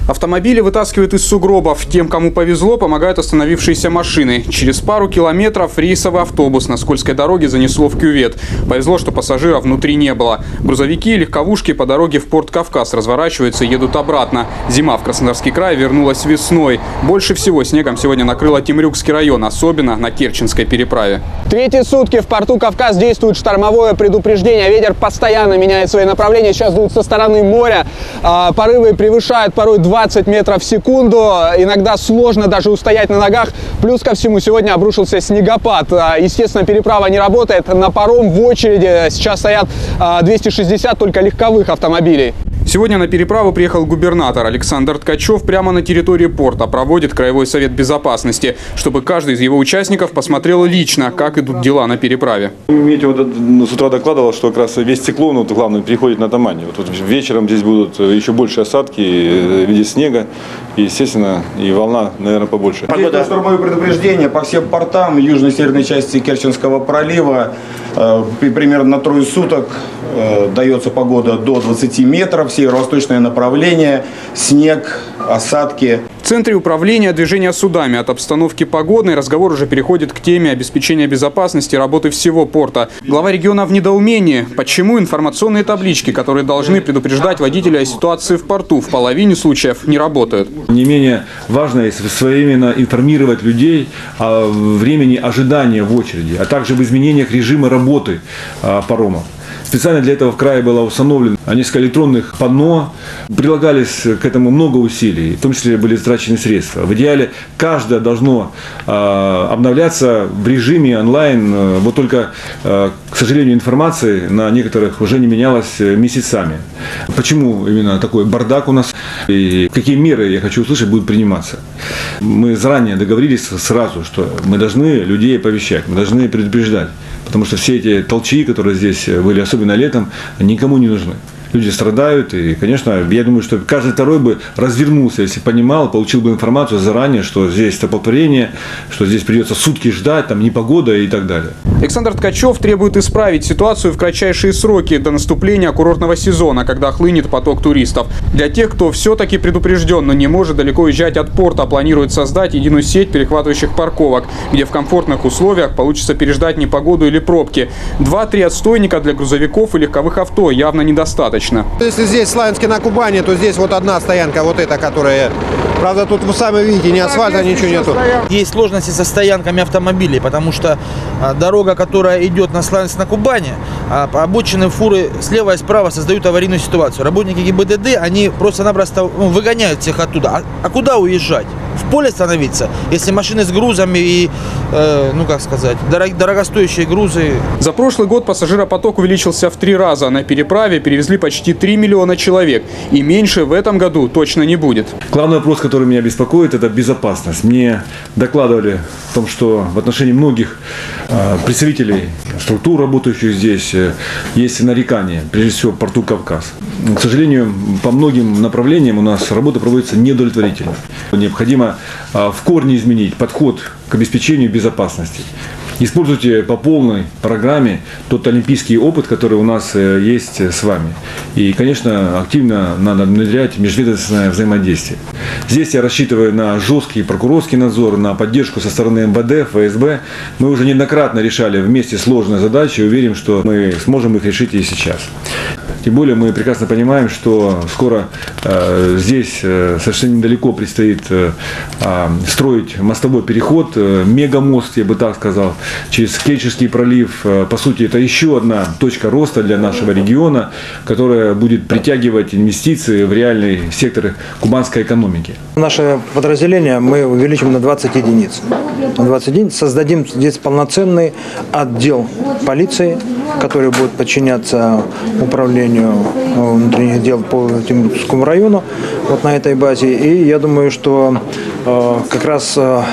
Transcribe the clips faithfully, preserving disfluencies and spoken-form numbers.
Автомобили вытаскивают из сугробов. Тем, кому повезло, помогают остановившиеся машины. Через пару километров рейсовый автобус на скользкой дороге занесло в кювет. Повезло, что пассажиров внутри не было. Грузовики и легковушки по дороге в порт Кавказ разворачиваются и едут обратно. Зима в Краснодарский край вернулась весной. Больше всего снегом сегодня накрыло Темрюкский район, особенно на Керченской переправе. Третьи сутки в порту Кавказ действует штормовое предупреждение. Ветер постоянно меняет свои направления. Сейчас дует со стороны моря. Порывы превышают порой двадцать метров в секунду. Иногда сложно даже устоять на ногах. Плюс ко всему сегодня обрушился снегопад. Естественно, переправа не работает. На паром в очереди сейчас стоят двести шестьдесят только легковых автомобилей. Сегодня на переправу приехал губернатор Александр Ткачев прямо на территории порта. Проводит Краевой совет безопасности, чтобы каждый из его участников посмотрел лично, как идут дела на переправе. Митя вот с утра докладывал, что как раз весь циклон, вот, главное, переходит на Тамань. Вот, вот вечером здесь будут еще больше осадки в виде снега. И, естественно, и волна, наверное, побольше. Погода. Штормовое предупреждение по всем портам южной и северной части Керченского пролива. Э, примерно на трое суток э, дается погода до двадцати метров. Северо-восточное направление, снег, осадки. В центре управления движения судами от обстановки погодной разговор уже переходит к теме обеспечения безопасности работы всего порта. Глава региона в недоумении. Почему информационные таблички, которые должны предупреждать водителя о ситуации в порту, в половине случаев не работают? Не менее важно своевременно информировать людей о времени ожидания в очереди, а также в изменениях режима работы паромов. Специально для этого в крае было установлено несколько электронных панно. Прилагались к этому много усилий, в том числе были затрачены средства. В идеале каждое должно э, обновляться в режиме онлайн. Вот только, э, к сожалению, информации на некоторых уже не менялась месяцами. Почему именно такой бардак у нас? И какие меры, я хочу услышать, будут приниматься? Мы заранее договорились сразу, что мы должны людей оповещать, мы должны предупреждать. Потому что все эти толчи, которые здесь были, особенно летом, никому не нужны. Люди страдают, и, конечно, я думаю, что каждый второй бы развернулся, если понимал, получил бы информацию заранее, что здесь столпотворение, что здесь придется сутки ждать, там непогода и так далее. Александр Ткачев требует исправить ситуацию в кратчайшие сроки до наступления курортного сезона, когда хлынет поток туристов. Для тех, кто все-таки предупрежден, но не может далеко уезжать от порта, планирует создать единую сеть перехватывающих парковок, где в комфортных условиях получится переждать непогоду или пробки. Два-три отстойника для грузовиков и легковых авто явно недостаточно. Если здесь в Славянске на Кубани, то здесь вот одна стоянка, вот эта, которая... Правда, тут вы сами видите, ни асфальта, ничего нету. Есть сложности со стоянками автомобилей, потому что а, дорога, которая идет на Славянск на Кубани, а, по обочине фуры слева и справа создают аварийную ситуацию. Работники ГИБДД, они просто-напросто ну, выгоняют всех оттуда. А, а куда уезжать? В поле становиться, если машины с грузами и, э, ну как сказать, дорог, дорогостоящие грузы. За прошлый год пассажиропоток увеличился в три раза. На переправе перевезли почти три миллиона человек. И меньше в этом году точно не будет. Главный вопрос, который меня беспокоит, это безопасность. Мне докладывали о том, что в отношении многих э, представителей структур, работающих здесь, э, есть нарекания, прежде всего в порту Кавказ. К сожалению, по многим направлениям у нас работа проводится неудовлетворительно. Необходимо в корне изменить подход к обеспечению безопасности. Используйте по полной программе тот олимпийский опыт, который у нас есть с вами. И, конечно, активно надо внедрять межведомственное взаимодействие. Здесь я рассчитываю на жесткий прокурорский надзор, на поддержку со стороны эм вэ дэ, эф эс бэ. Мы уже неоднократно решали вместе сложные задачи и уверен, что мы сможем их решить и сейчас. Тем более мы прекрасно понимаем, что скоро э, здесь э, совершенно недалеко предстоит э, э, строить мостовой переход, э, мегамост, я бы так сказал, через Керченский пролив. Э, по сути, это еще одна точка роста для нашего региона, которая будет притягивать инвестиции в реальный сектор кубанской экономики. Наше подразделение мы увеличим на двадцать единиц. На двадцать единиц создадим здесь полноценный отдел полиции, который будет подчиняться управлению внутренних дел по Темрюкскому району вот на этой базе. И я думаю, что э, как раз э,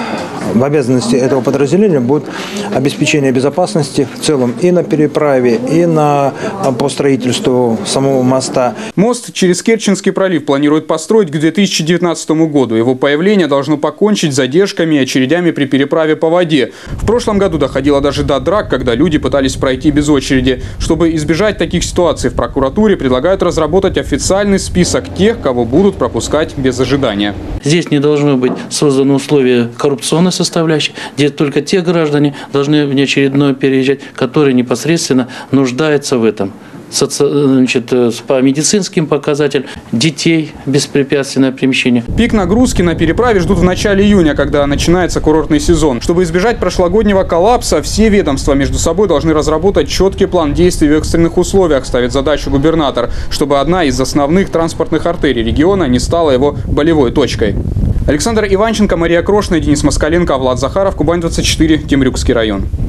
в обязанности этого подразделения будет обеспечение безопасности в целом и на переправе, и на, по строительству самого моста. Мост через Керченский пролив планируют построить к две тысячи девятнадцатому году. Его появление должно покончить с задержками и очередями при переправе по воде. В прошлом году доходило даже до драк, когда люди пытались пройти без очереди. Чтобы избежать таких ситуаций, в прокуратуре предлагают разработать официальный список тех, кого будут пропускать без ожидания. Здесь не должны быть созданы условия коррупционной составляющей, где только те граждане должны внеочередное переезжать, которые непосредственно нуждаются в этом. Значит, по медицинским показателям, детей, беспрепятственное перемещение. Пик нагрузки на переправе ждут в начале июня, когда начинается курортный сезон. Чтобы избежать прошлогоднего коллапса, все ведомства между собой должны разработать четкий план действий в экстренных условиях, ставит задачу губернатор, чтобы одна из основных транспортных артерий региона не стала его болевой точкой. Александр Иванченко, Мария Крошная, Денис Москаленко, Влад Захаров, Кубань двадцать четыре, Темрюкский район.